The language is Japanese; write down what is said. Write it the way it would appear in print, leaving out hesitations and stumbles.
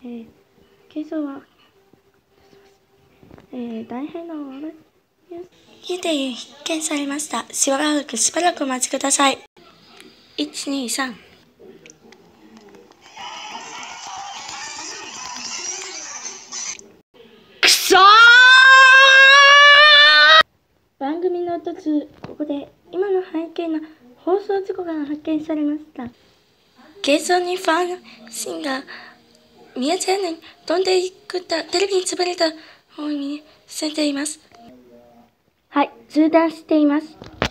形状は、大変な悪い。 家で発見されました。しばらくお待ちください。123。 くそー！番組の途中、ここで今の背景の放送事故が発見されました。 映像にファンシンが見えてない飛んでいくテレビに潰れた方に見せています。 はい、中断しています。